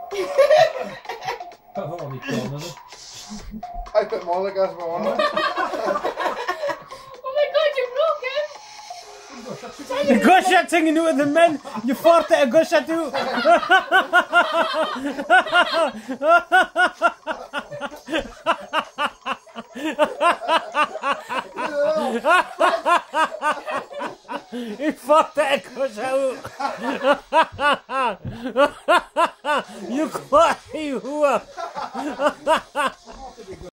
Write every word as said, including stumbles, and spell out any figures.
Oh, die tonen. I put more like us one. Oh my god, you're broken! Gushat hingen nu in de men. Je forte en gushat toe. Je forte en gushat toe. Je kwaai hoe.